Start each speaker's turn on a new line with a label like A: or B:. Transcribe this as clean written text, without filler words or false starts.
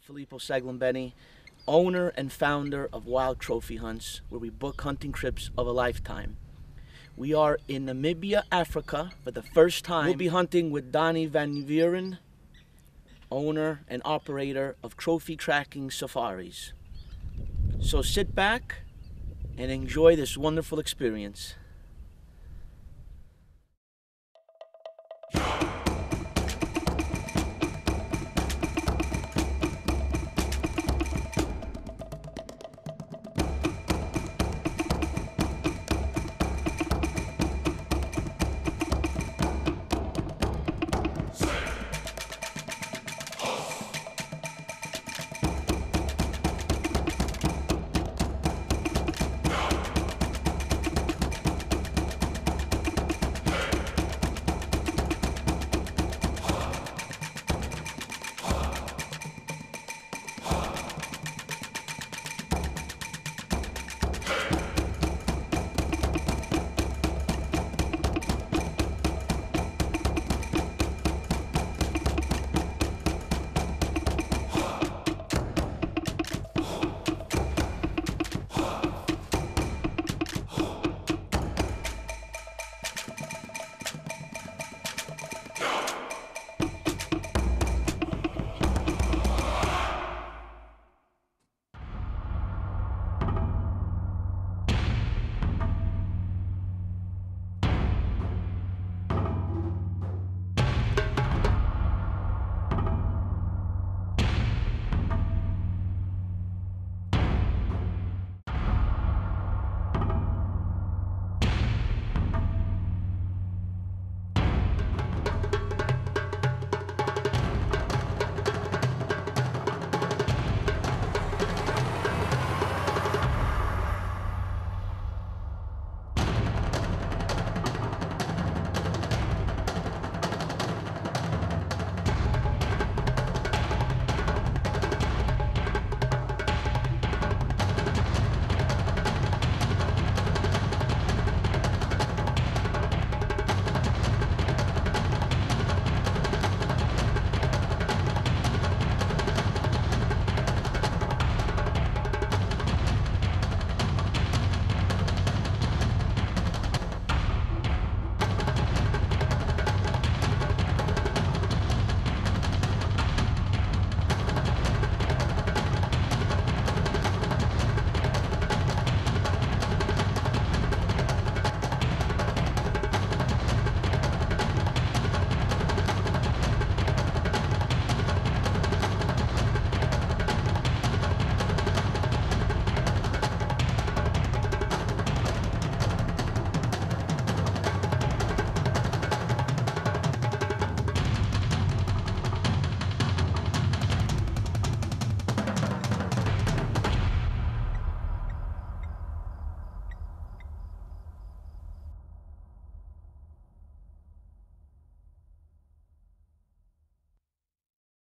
A: Filippo Seglambeni, owner and founder of Wild Trophy Hunts, where we book hunting trips of a lifetime. We are in Namibia, Africa for the first time. We'll be hunting with Donnie Van Vuren, owner and operator of Trophy Tracking Safaris. So sit back and enjoy this wonderful experience.